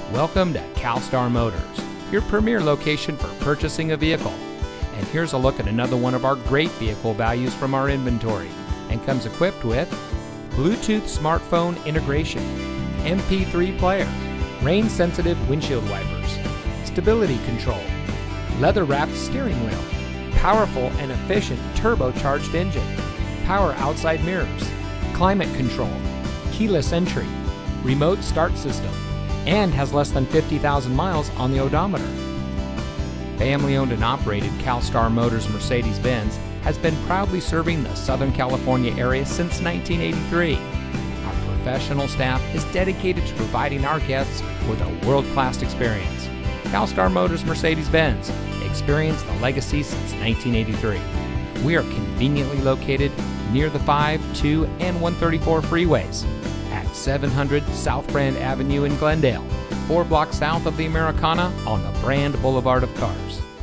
Welcome to CalStar Motors, your premier location for purchasing a vehicle. And here's a look at another one of our great vehicle values from our inventory, and comes equipped with Bluetooth smartphone integration, MP3 player, rain-sensitive windshield wipers, stability control, leather-wrapped steering wheel, powerful and efficient turbocharged engine, power outside mirrors, climate control, keyless entry, remote start system, and has less than 50,000 miles on the odometer. Family-owned and operated CalStar Motors Mercedes-Benz has been proudly serving the Southern California area since 1983. Our professional staff is dedicated to providing our guests with a world-class experience. CalStar Motors Mercedes-Benz, experience the legacy since 1983. We are conveniently located near the 5, 2, and 134 freeways at 700 South Brand Avenue in Glendale, 4 blocks south of the Americana on the Brand Boulevard of Cars.